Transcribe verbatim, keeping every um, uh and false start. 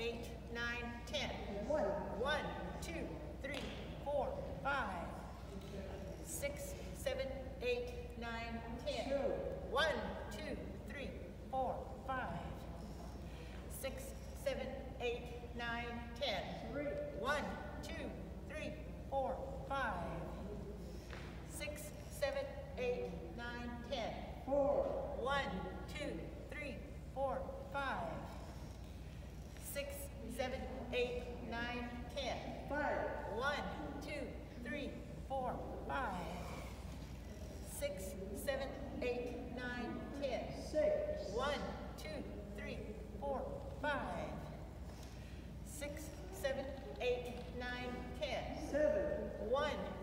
eight, nine, ten. One. One, two, three, four, five, six, seven, eight, nine, ten. Two. One, two, three, four, five, six, seven, eight, nine, ten. Three. One, two, three, four, five, six, seven, eight, nine, ten. Four. One, two, three, four, five, six, seven, eight, nine, ten. Five. One, two, three, four, five, six, seven, eight, nine, ten. Six. One, two, three, four, five, six, seven, eight, nine, ten. Seven. One,